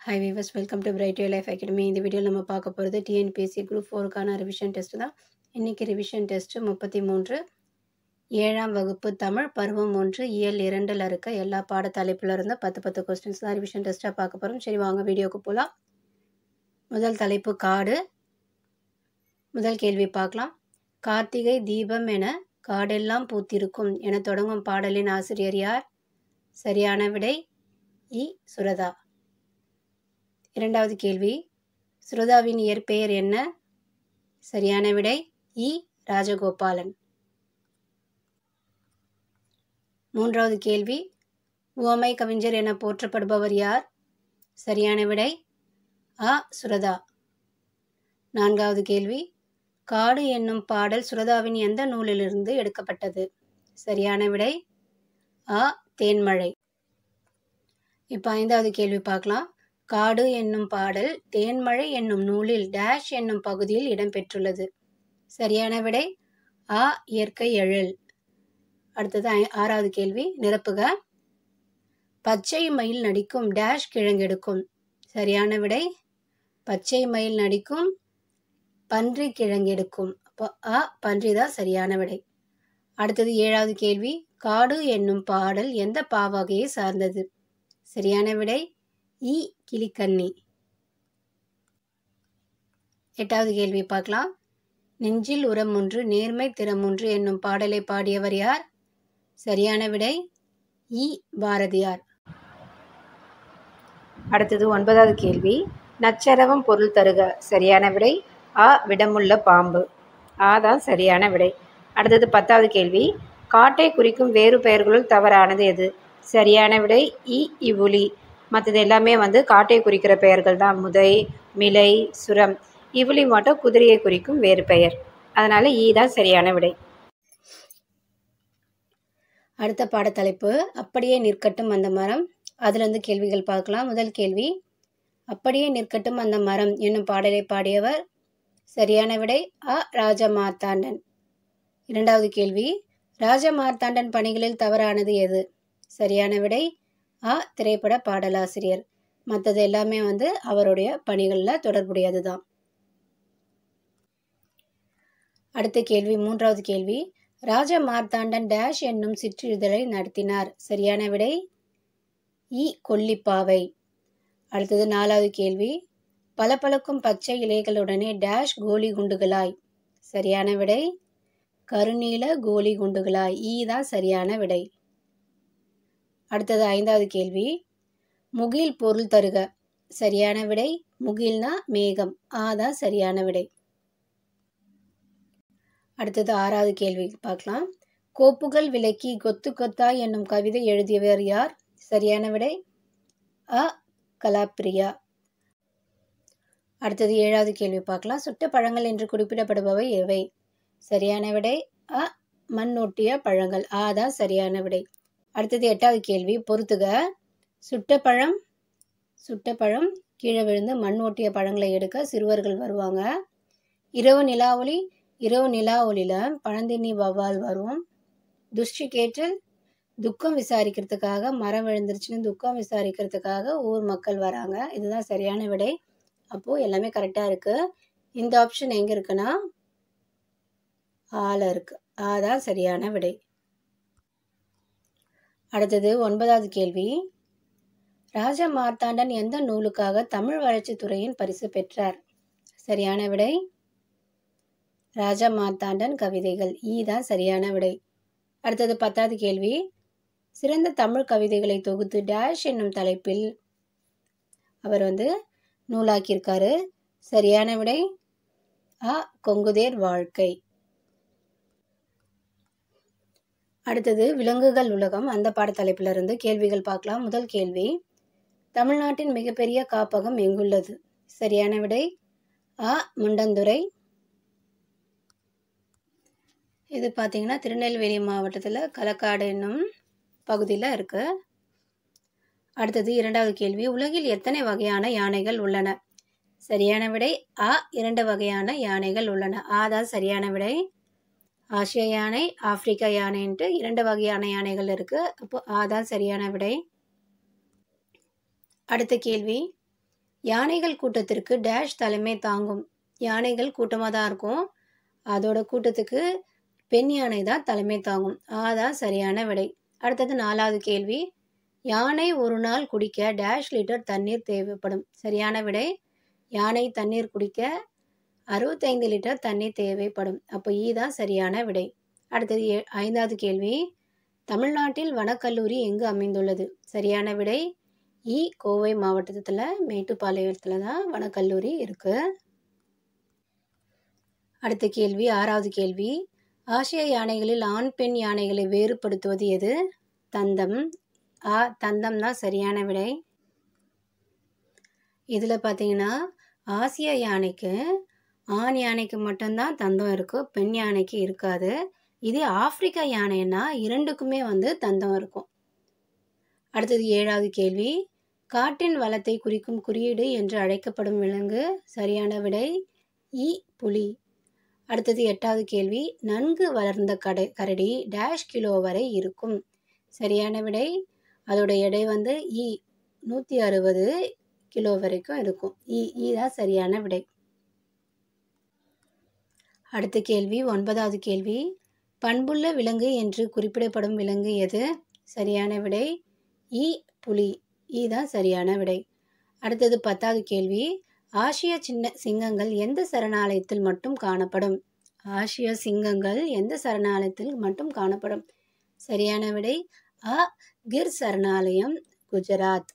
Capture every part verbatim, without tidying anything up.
Hi viewers, welcome to bright your life academy. இந்த வீடியோவில் நம்ம பார்க்க போகிறது டிஎன்பிஎஸ்சி குரூப் ஃபோருக்கான ரிவிஷன் டெஸ்ட் தான். இன்றைக்கி ரிவிஷன் டெஸ்ட்டு முப்பத்தி மூன்று ஏழாம் வகுப்பு தமிழ் பருவம் ஒன்று இயல் இரண்டில் இருக்க எல்லா பாட தலைப்பில் இருந்த பத்து பத்து கொஸ்டின்ஸ் தான் ரிவிஷன் டெஸ்ட்டாக பார்க்க போகிறோம். சரி, வாங்க வீடியோக்கு போகலாம். முதல் தலைப்பு காடு. முதல் கேள்வி பார்க்கலாம். கார்த்திகை தீபம் என காடெல்லாம் பூத்திருக்கும் என தொடங்கும் பாடலின் ஆசிரியர் யார்? சரியான விடை இ சுரதா. இரண்டாவது கேள்வி, சுரதாவின் இயற்பெயர் என்ன? சரியான விடை இ ராஜகோபாலன். மூன்றாவது கேள்வி, உவமை கவிஞர் என போற்றப்படுபவர் யார்? சரியான விடை அ சுரதா. நான்காவது கேள்வி, காடு என்னும் பாடல் சுரதாவின் எந்த நூலிலிருந்து எடுக்கப்பட்டது? சரியான விடை அ தேன்மழை. இப்போ ஐந்தாவது கேள்வி பார்க்கலாம். காடு என்னும் பாடல் தேன்மழை என்னும் நூலில் டேஷ் என்னும் பகுதியில் இடம்பெற்றுள்ளது. சரியான விடை ஆ இயற்கை எழில். அடுத்தது ஆறாவது கேள்வி, நிரப்புக. பச்சை மயில் நடிக்கும் டேஷ் கிழங்கெடுக்கும். சரியான விடை பச்சை மயில் நடிக்கும் பன்றி கிழங்கெடுக்கும். அப்போ ஆ பன்றி தான் சரியான விடை. அடுத்தது ஏழாவது கேள்வி, காடு என்னும் பாடல் எந்த பாவகையை சார்ந்தது? சரியான விடை இ கிளிக்கண்ணி. எட்டாவது கேள்வி பார்க்கலாம். நெஞ்சில் உரம் ஒன்று நேர்மை திறம் ஒன்று என்னும் பாடலை பாடியவர் யார்? சரியான விடை இ பாரதியார். அடுத்தது ஒன்பதாவது கேள்வி, நச்சரவம் பொருள் தருக. சரியான விடை ஆ விடமுள்ள பாம்பு. ஆ தான் சரியான விடை. அடுத்தது பத்தாவது கேள்வி, காட்டை குறிக்கும் வேறு பெயர்களுள் தவறானது எது? சரியான விடை இ இவுளி. மற்றது எல்லாமே வந்து காட்டை குறிக்கிற பெயர்கள் தான். முதை, மிலை, சுரம். இவுளி மட்டும் குதிரையை குறிக்கும் வேறு பெயர். அதனால ஈ தான் சரியான விடை. அடுத்த பாடத்தலைப்பு, அப்படியே நிற்கட்டும் அந்த மரம். அதிலிருந்து கேள்விகள் பார்க்கலாம். முதல் கேள்வி, அப்படியே நிற்கட்டும் அந்த மரம் என்னும் பாடலை பாடியவர்? சரியான விடை அ ராஜமார்த்தாண்டன். இரண்டாவது கேள்வி, ராஜமார்த்தாண்டன் பணிகளில் தவறானது எது? சரியான விடை ஆ திரைப்பட பாடலாசிரியர். மற்றது எல்லாமே வந்து அவருடைய பணிகளில் தொடர்புடையது தான். அடுத்த கேள்வி, மூன்றாவது கேள்வி, ராஜமார்த்தாண்டன் டேஷ் என்னும் சிற்றிதழை நடத்தினார். சரியான விடை இ கொல்லிப்பாவை. அடுத்தது நாலாவது கேள்வி, பலபலக்கும் பச்சை இலைகளுடனே டேஷ் கோலி குண்டுகளாய். சரியான விடை கருநீல கோலி குண்டுகளாய். ஈ தான் சரியான விடை. அடுத்தது ஐந்தாவது கேள்வி, முகில் பொருள் தருக. சரியான விடை முகில்னா மேகம். ஆ தான் சரியான விடை. அடுத்தது ஆறாவது கேள்வி பார்க்கலாம். கோப்புகள் விலக்கி கொத்து கொத்தா என்னும் கவிதை எழுதியவர் யார்? சரியான விடை அ கலாப்பிரியா. அடுத்தது ஏழாவது கேள்வி பார்க்கலாம். சுட்ட பழங்கள் என்று குறிப்பிடப்படுபவை எவை? சரியான விடை அ மண்ணொட்டிய பழங்கள். ஆ தான் சரியான விடை. அடுத்தது எட்டாவது கேள்வி, பொறுத்துக. சுட்ட பழம் சுட்ட பழம் கீழே விழுந்து மண் ஓட்டிய பழங்களை எடுக்க சிறுவர்கள் வருவாங்க. இரவு நிலா ஒளி இரவு நிலா ஒளியில பழந்தின்னி வவ்வால் வரும். துஷ்டி கேட்டில் துக்கம் விசாரிக்கிறதுக்காக மரம் விழுந்துருச்சுன்னு துக்கம் விசாரிக்கிறதுக்காக ஊர் மக்கள் வராங்க. இதுதான் சரியான விடை. அப்போ எல்லாமே கரெக்டா இருக்கு. இந்த ஆப்ஷன் எங்க இருக்குன்னா ஆல இருக்கு. ஆதான் சரியான விடை. அடுத்தது ஒன்பதாவது கேள்வி, ராஜமார்த்தாண்டன் எந்த நூலுக்காக தமிழ் வளர்ச்சித் துறையின் பரிசு பெற்றார்? சரியான விடை ராஜமார்த்தாண்டன் கவிதைகள். ஈ தான் சரியான விடை. அடுத்தது பத்தாவது கேள்வி, சிறந்த தமிழ் கவிதைகளை தொகுத்து டேஷ் என்னும் தலைப்பில் அவர் வந்து நூலாக்கியிருக்காரு. சரியான விடை அ கொங்குதேர் வாழ்க்கை. அடுத்தது விலங்குகள் உலகம். அந்த பாடத்தலைப்பில் இருந்து கேள்விகள் பார்க்கலாம். முதல் கேள்வி, தமிழ்நாட்டின் மிகப்பெரிய காப்பகம் எங்குள்ளது? சரியான விடை அ முண்டந்துறை. இது பார்த்தீங்கன்னா திருநெல்வேலி மாவட்டத்தில் களக்காடு என்னும் பகுதியில் இருக்கு. அடுத்தது இரண்டாவது கேள்வி, உலகில் எத்தனை வகையான யானைகள் உள்ளன? சரியான விடை அ இரண்டு வகையான யானைகள் உள்ளன. ஆ தான் சரியான விடை. ஆசிய யானை, ஆப்பிரிக்க யானைன்ட்டு இரண்டு வகையான யானைகள் இருக்கு. அப்போ ஆதான் சரியான விடை. அடுத்த கேள்வி, யானைகள் கூட்டத்திற்கு டேஷ் தலைமை தாங்கும். யானைகள் கூட்டமாக தான் இருக்கும், அதோட கூட்டத்துக்கு பெண் யானை தான் தலைமை தாங்கும். ஆதான் சரியான விடை. அடுத்தது நாலாவது கேள்வி. யானை ஒரு நாள் குடிக்க டேஷ் லிட்டர் தண்ணீர் தேவைப்படும். சரியான விடை. யானை தண்ணீர் குடிக்க அறுபத்தைந்து லிட்டர் தண்ணீர் தேவைப்படும். அப்போ ஈ தான் சரியான விடை. அடுத்தது ஏ ஐந்தாவது கேள்வி. தமிழ்நாட்டில் வனக்கல்லூரி எங்கு அமைந்துள்ளது? சரியான விடை. இ கோவை மாவட்டத்தில் மேட்டுப்பாளையத்தில் தான் வனக்கல்லூரி இருக்கு. அடுத்த கேள்வி ஆறாவது கேள்வி. ஆசிய யானைகளில் ஆண் பெண் யானைகளை வேறுபடுத்துவது எது? தந்தம். ஆ தந்தம் தான் சரியான விடை. இதில் பார்த்தீங்கன்னா ஆசிய யானைக்கு ஆண் யானைக்கு மட்டும்தான் தந்தம் இருக்கும், பெண் யானைக்கு இருக்காது. இதே ஆப்பிரிக்கா யானைன்னா இரண்டுக்குமே வந்து தந்தம் இருக்கும். அடுத்தது ஏழாவது கேள்வி. காட்டின் வளத்தை குறிக்கும் குறியீடு என்று அழைக்கப்படும் விலங்கு? சரியான விடை இ புலி. அடுத்தது எட்டாவது கேள்வி. நன்கு வளர்ந்த கடை கரடி டேஷ் கிலோ வரை இருக்கும். சரியான விடை. அதோட எடை வந்து இ நூற்றி அறுபது கிலோ வரைக்கும் இருக்கும். இ இ தான் சரியான விடை. அடுத்த கேள்வி ஒன்பதாவது கேள்வி. பண்புள்ள விலங்கு என்று குறிப்பிடப்படும் விலங்கு எது? சரியான விடை இ புலி. இ தான் சரியான விடை. அடுத்தது பத்தாவது கேள்வி. ஆசிய சின்ன சிங்கங்கள் எந்த சரணாலயத்தில் மட்டும் காணப்படும்? ஆசிய சிங்கங்கள் எந்த சரணாலயத்தில் மட்டும் காணப்படும்? சரியான விடை அ கிர் சரணாலயம், குஜராத்.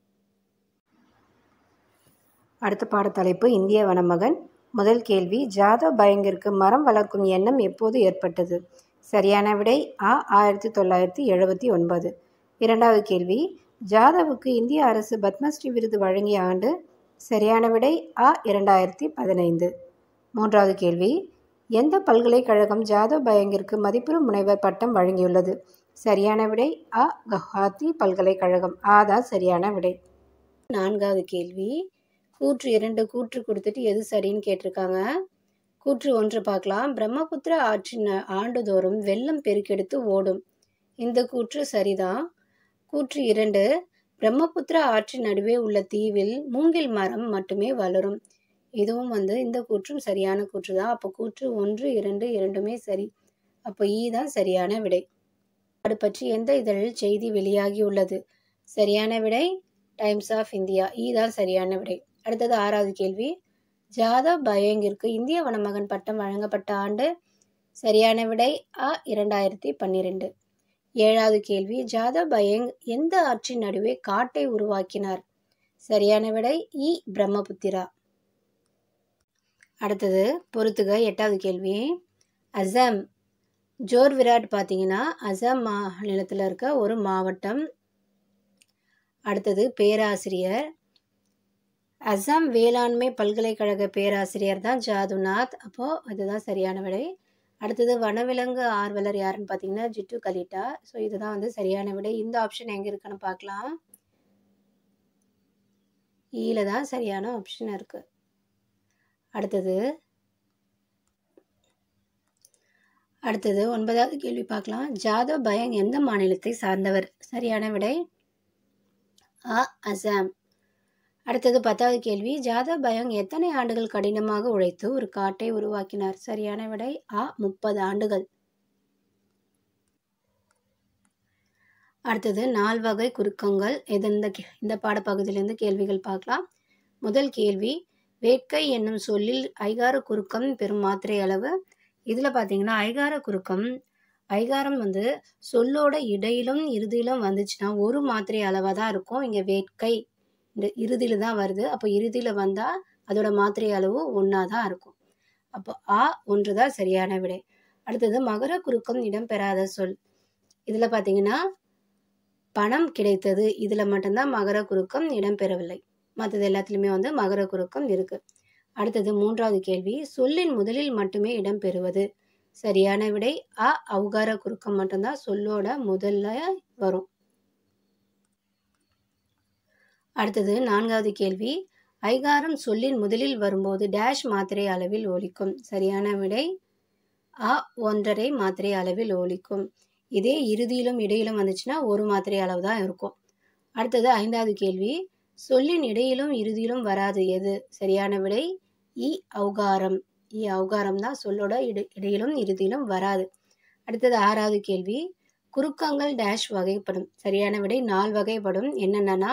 அடுத்த பாடத்தலைப்பு இந்திய வனமகன். முதல் கேள்வி. ஜாதவ் பயங்கிற்கு மரம் வளர்க்கும் எண்ணம் எப்போது ஏற்பட்டது? சரியான விடை ஆ ஆயிரத்தி தொள்ளாயிரத்தி எழுபத்தி ஒன்பது. இரண்டாவது கேள்வி. ஜாதவுக்கு இந்திய அரசு பத்மஸ்ரீ விருது வழங்கிய ஆண்டு? சரியான விடை ஆ இரண்டாயிரத்தி பதினைந்து. மூன்றாவது கேள்வி. எந்த பல்கலைக்கழகம் ஜாதவ் பயங்கிற்கு மதிப்புறு முனைவர் பட்டம் வழங்கியுள்ளது? சரியான விடை ஆ கவுஹாத்தி பல்கலைக்கழகம். ஆ தான் சரியான விடை. நான்காவது கேள்வி. கூற்று இரண்டு கூற்று கொடுத்துட்டு எது சரின்னு கேட்டிருக்காங்க. கூற்று ஒன்று பார்க்கலாம். பிரம்மபுத்திர ஆற்றின் ஆண்டுதோறும் வெள்ளம் பெருக்கெடுத்து ஓடும். இந்த கூற்று சரிதான். கூற்று இரண்டு. பிரம்மபுத்திர ஆற்றின் நடுவே உள்ள தீவில் மூங்கில் மரம் மட்டுமே வளரும். இதுவும் வந்து இந்த கூற்றும் சரியான கூற்று தான். அப்போ கூற்று ஒன்று இரண்டு இரண்டுமே சரி. அப்போ ஈ தான் சரியான விடை. அது பற்றி எந்த இதழில் செய்தி வெளியாகியுள்ளது? சரியான விடை டைம்ஸ் ஆஃப் இந்தியா. ஈ தான் சரியான விடை. அடுத்தது ஆறாவது கேள்வி. ஜாதவ் பயங்கிற்கு இந்திய வனமகன் பட்டம் வழங்கப்பட்ட ஆண்டு? சரியான விடை ஆ இரண்டாயிரத்தி பன்னிரெண்டு. ஏழாவது கேள்வி. ஜாதவ் பயங் எந்த ஆற்றின் நடுவே காட்டை உருவாக்கினார்? சரியான விடை இ பிரம்மபுத்திரா. அடுத்தது பொறுத்துக. எட்டாவது கேள்வி. அசாம் ஜோர் விராட் பார்த்தீங்கன்னா அசாம் மாநிலத்தில் இருக்க ஒரு மாவட்டம். அடுத்தது பேராசிரியர். அசாம் வேளாண்மை பல்கலைக்கழக பேராசிரியர் தான் ஜாதுநாத். அப்போது அதுதான் சரியான விடை. அடுத்தது வனவிலங்கு ஆர்வலர் யாருன்னு பார்த்தீங்கன்னா ஜிட்டு கலிட்டா. ஸோ இதுதான் வந்து சரியான விடை. இந்த ஆப்ஷன் எங்கே இருக்குன்னு பார்க்கலாம். ஈல தான் சரியான ஆப்ஷன் இருக்கு. அடுத்தது அடுத்தது ஒன்பதாவது கேள்வி பார்க்கலாம். ஜாதவ் பயங் எந்த மாநிலத்தை சார்ந்தவர்? சரியான விடை ஆ அசாம். அடுத்தது பத்தாவது கேள்வி. ஜாதவ் பயங் எத்தனை ஆண்டுகள் கடினமாக உழைத்து ஒரு காட்டை உருவாக்கினார்? சரியான விடை ஆ முப்பது ஆண்டுகள். அடுத்தது நால்வகை குறுக்கங்கள். இது இந்த இந்த பாடப்பகுதியிலிருந்து கேள்விகள் பார்க்கலாம். முதல் கேள்வி. வேட்கை என்னும் சொல்லில் ஐகார குறுக்கம் பெறும் மாத்திரை அளவு? இதில் பார்த்தீங்கன்னா ஐகார குறுக்கம் ஐகாரம் வந்து சொல்லோட இடையிலும் இறுதியிலும் வந்துச்சுன்னா ஒரு மாத்திரை அளவாக தான் இருக்கும். இங்கே வேட்கை இந்த இறுதியில் தான் வருது. அப்போ இறுதியில் வந்தால் அதோட மாத்திரை அளவு ஒன்றா தான் இருக்கும். அப்போ ஆ ஒன்று தான் சரியான விடை. அடுத்தது மகர குறுக்கம் இடம்பெறாத சொல். இதில் பார்த்தீங்கன்னா பணம் கிடைத்தது, இதில் மட்டும்தான் மகர குறுக்கம் இடம்பெறவில்லை. மற்றது எல்லாத்துலேயுமே வந்து மகர குறுக்கம் இருக்கு. அடுத்தது மூன்றாவது கேள்வி. சொல்லின் முதலில் மட்டுமே இடம்பெறுவது? சரியான விடை அ ஔகார குறுக்கம் மட்டும்தான் சொல்லோட முதல்ல வரும். அடுத்தது நான்காவது கேள்வி. ஐகாரம் சொல்லின் முதலில் வரும்போது டேஷ் மாத்திரை அளவில் ஒலிக்கும்? சரியான விடை அ ஒன்றரை மாத்திரை அளவில் ஒலிக்கும். இதே இறுதியிலும் இடையிலும் வந்துச்சுன்னா ஒரு மாத்திரை அளவு தான் இருக்கும். அடுத்தது ஐந்தாவது கேள்வி. சொல்லின் இடையிலும் இறுதியிலும் வராது எது? சரியான விடை இ ஔகாரம். இ ஔகாரம் தான் சொல்லோட இடை இடையிலும் இறுதியிலும் வராது. அடுத்தது ஆறாவது கேள்வி. குறுக்கங்கள் டேஷ் வகைப்படும். சரியான விடை நால் வகைப்படும். என்னென்னா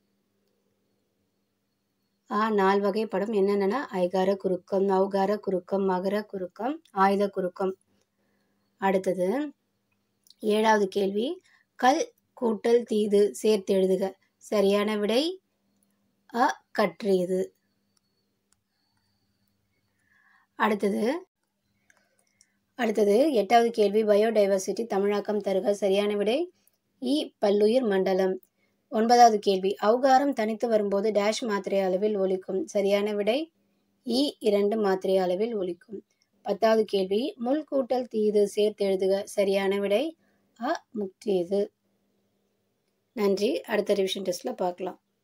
ஆ நால் வகைப்படும். என்னென்னா ஐகார குறுக்கம், ஔகார குறுக்கம், மகர குறுக்கம், ஆயுத குறுக்கம். அடுத்தது ஏழாவது கேள்வி. கல் கூட்டல் தீது சேர்த்து எழுதுக. சரியான விடை அ கற்றியது. அடுத்தது அடுத்தது எட்டாவது கேள்வி. பயோடைவர்சிட்டி தமிழாக்கம் தருக. சரியான விடை இ பல்லுயிர் மண்டலம். ஒன்பதாவது கேள்வி. ஔகாரம் தனித்து வரும்போது டேஷ் மாத்திரை அளவில் ஒலிக்கும். சரியான விடை இ இரண்டு மாத்திரை அளவில் ஒலிக்கும். பத்தாவது கேள்வி. முள் கூட்டல் தீது சேர்த்து எழுதுக. சரியான விடை அ முற்றியது. நன்றி. அடுத்த ரிவிஷன் டெஸ்ட்ல பார்க்கலாம்.